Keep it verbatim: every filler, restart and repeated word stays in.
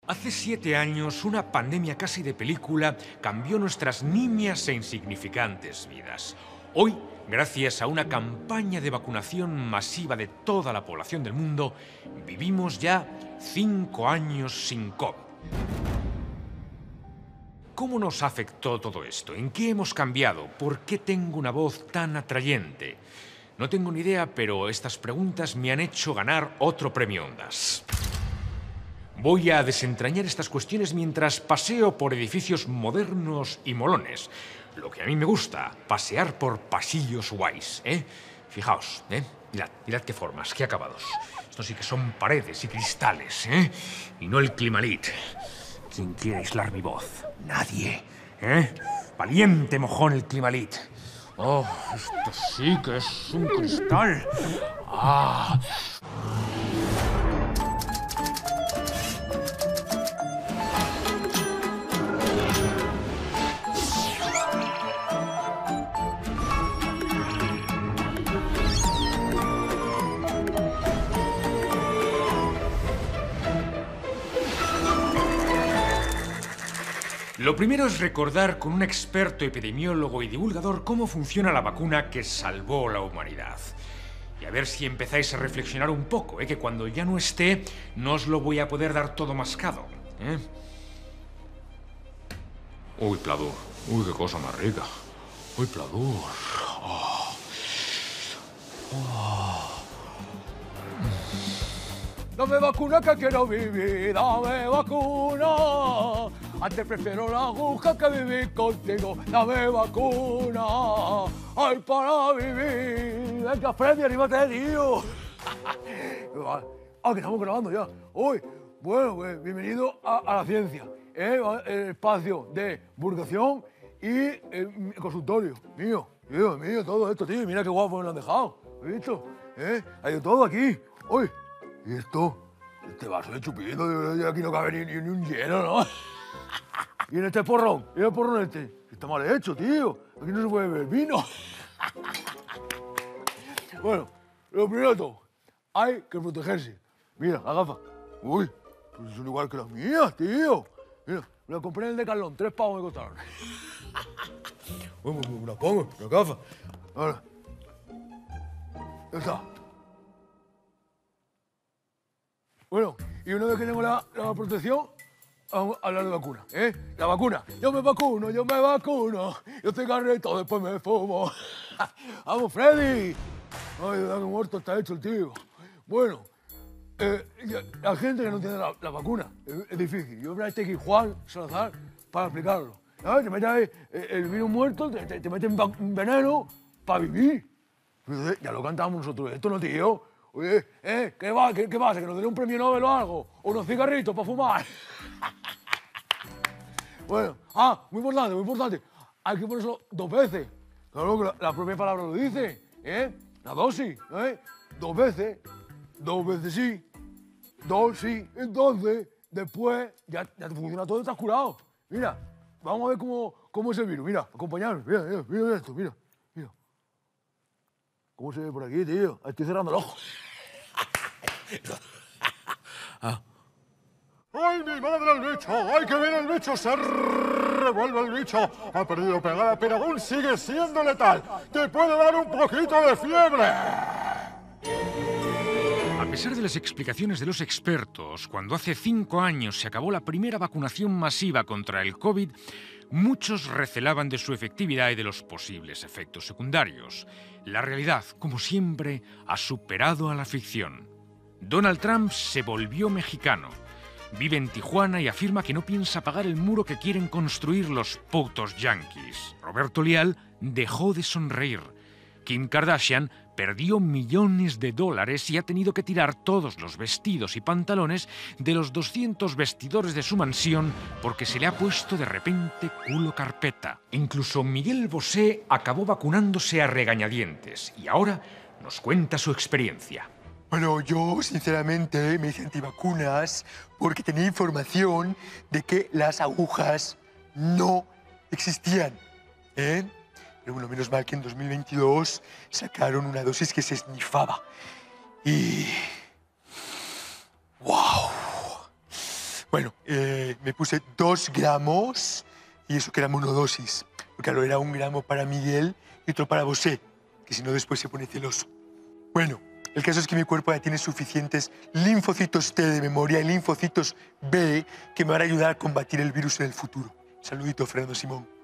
Hace siete años, una pandemia casi de película cambió nuestras nimias e insignificantes vidas. Hoy, gracias a una campaña de vacunación masiva de toda la población del mundo, vivimos ya cinco años sin COVID. ¿Cómo nos afectó todo esto? ¿En qué hemos cambiado? ¿Por qué tengo una voz tan atrayente? No tengo ni idea, pero estas preguntas me han hecho ganar otro premio Ondas. Voy a desentrañar estas cuestiones mientras paseo por edificios modernos y molones. Lo que a mí me gusta, pasear por pasillos guays, ¿eh? Fijaos, ¿eh? Mirad, mirad qué formas, qué acabados. Estos sí que son paredes y cristales, ¿eh? Y no el Climalit. ¿Quién quiere aislar mi voz? Nadie, ¿eh? Valiente mojón el Climalit. Oh, esto sí que es un cristal. Ah... Lo primero es recordar con un experto epidemiólogo y divulgador cómo funciona la vacuna que salvó la humanidad. Y a ver si empezáis a reflexionar un poco, ¿eh? Que cuando ya no esté, no os lo voy a poder dar todo mascado, ¿eh? Uy, Pladur. Uy, qué cosa más rica. Uy, Pladur. Oh. Oh. Dame vacuna que quiero vivir, dame vacuna. Antes prefiero la aguja que vivir contigo. Dame vacuna, ay, para vivir. Venga, Freddy, anímate, tío. Ah, que estamos grabando ya. Uy, bueno, pues bienvenido a, a la ciencia, ¿eh? El espacio de divulgación y el consultorio. Mío, mío, mío, todo esto, tío. Mira qué guapo me lo han dejado. ¿Has visto? ¿Eh? Hay de todo aquí. Uy. ¿Y esto? Este vaso de chupito, de aquí no cabe ni, ni, ni un hielo, ¿no? Y en este porrón, y en el porrón este. Está mal hecho, tío. Aquí no se puede beber vino. Bueno, lo primero de todo, hay que protegerse. Mira, la gafa. Uy, pues son igual que las mías, tío. Mira, me las compré en el Decathlon, tres pavos me costaron. Bueno, me las pongo, la gafa. Ahora. Ya está. Bueno, y una vez que tengo la, la protección, vamos a hablar de vacuna, ¿eh? La vacuna. Yo me vacuno, yo me vacuno. Yo cigarrito, después me fumo. ¡Vamos, Freddy! Ay, de muerto está hecho el tío. Bueno, eh, la gente que no tiene la, la vacuna, es, es difícil. Yo me tengo aquí Juan Salazar para explicarlo. ¿Sabes? Te metes ahí el virus muerto, te, te, te meten veneno para vivir. Ya lo cantamos nosotros, esto no, tío. Oye, ¿eh? ¿Qué, va? ¿Qué, ¿Qué pasa? ¿Que nos den un premio Nobel o algo? ¿O unos cigarritos para fumar? Bueno, ah, muy importante, muy importante. Hay que ponerlo dos veces. Claro que la, la propia palabra lo dice, ¿eh? La dosis, ¿eh? Dos veces, dos veces sí, dos sí. Entonces, después, ya, ya te funciona todo y estás curado. Mira, vamos a ver cómo, cómo es el virus. Mira, acompañadme. Mira, mira, mira esto, mira. Mira. ¿Cómo se ve por aquí, tío? Estoy cerrando el ojo. Ah. ¡Ay, mi madre el bicho! ¡Ay, que viene el bicho! ¡Se revuelve el bicho! Ha perdido pegada, pero aún sigue siendo letal. ¡Te puede dar un poquito de fiebre! A pesar de las explicaciones de los expertos, cuando hace cinco años se acabó la primera vacunación masiva contra el COVID, muchos recelaban de su efectividad y de los posibles efectos secundarios. La realidad, como siempre, ha superado a la ficción. Donald Trump se volvió mexicano. Vive en Tijuana y afirma que no piensa pagar el muro que quieren construir los putos yanquis. Roberto Leal dejó de sonreír. Kim Kardashian perdió millones de dólares y ha tenido que tirar todos los vestidos y pantalones de los doscientos vestidores de su mansión porque se le ha puesto de repente culo carpeta. Incluso Miguel Bosé acabó vacunándose a regañadientes y ahora nos cuenta su experiencia. Bueno, yo sinceramente me hice antivacunas porque tenía información de que las agujas no existían, ¿eh? Pero bueno, menos mal que en dos mil veintidós sacaron una dosis que se esnifaba. Y... ¡wow! Bueno, eh, me puse dos gramos y eso que era monodosis. Porque claro, era un gramo para Miguel y otro para Bosé, que si no después se pone celoso. Bueno, el caso es que mi cuerpo ya tiene suficientes linfocitos T de memoria y linfocitos B que me van a ayudar a combatir el virus en el futuro. Saludito, Fernando Simón.